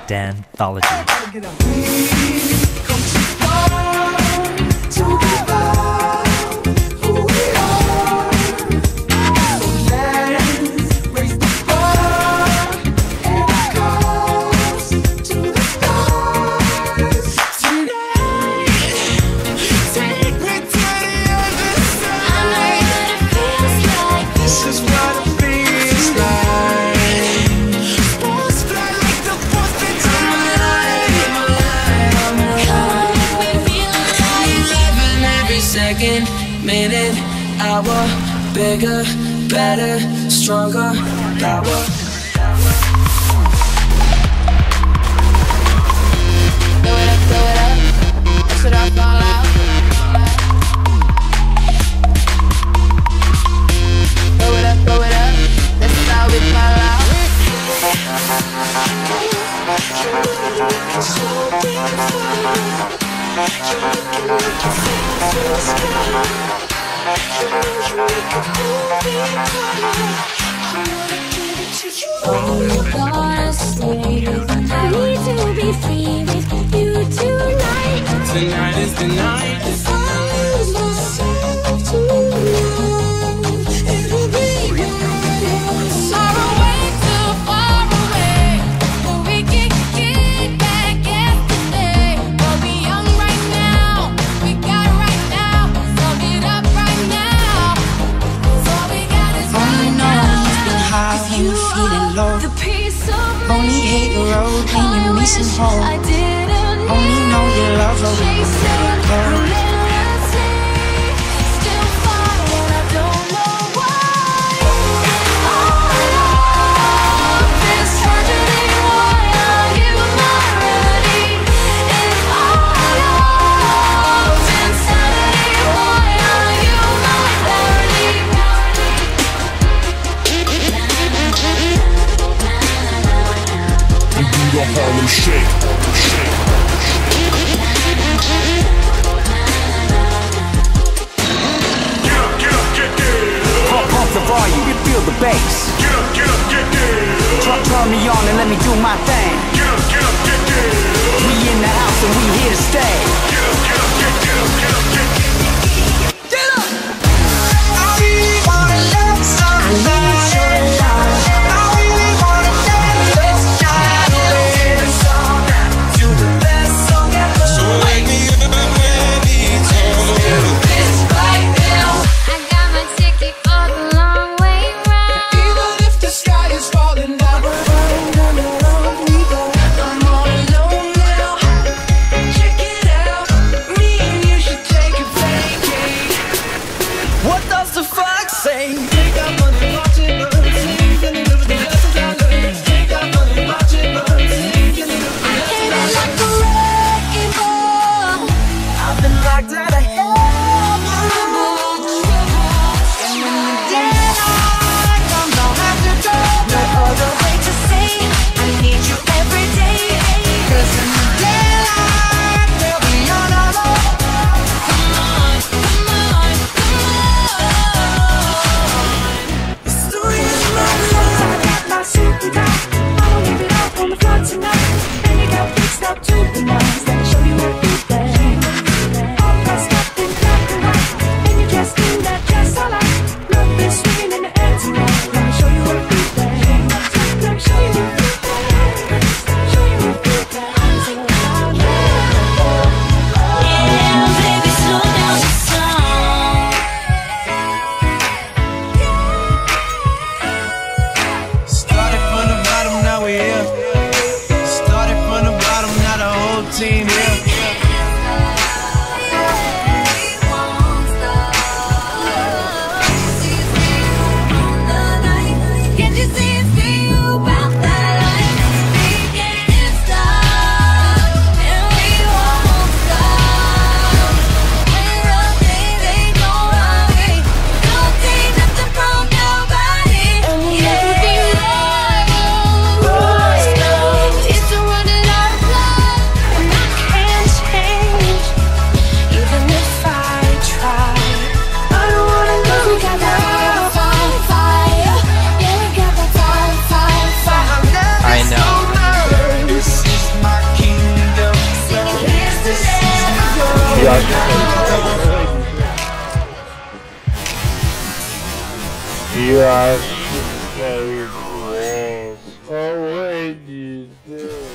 Danthology. Second, minute, hour, bigger, better, stronger, power. Throw it up, that's what I fall out. Throw it up, that's how we fall out. Need to be free with you tonight. Tonight is the night. If I lose myself to love, it'll be better. Far away, too far away, but we can get back yesterday. We'll be young right now, we got right now. Sum it up right now, 'cause all we got is right now. You've been high when you're feeling low. The piece of Only hate the road when you're missing home. I didn't Only know you love her when you let go. relentlessly, still fighting, I don't know why. If this tragedy, why are you not ready? If all of insanity, why are you not clarity? We do the Harlem Shake. Pump the volume, you feel the bass. Turn me on and let me do my thing. We in the house and we here to stay. I got my ticket for the long way round. Even if the sky is falling down, we go. You are very close. Oh, wait, you did.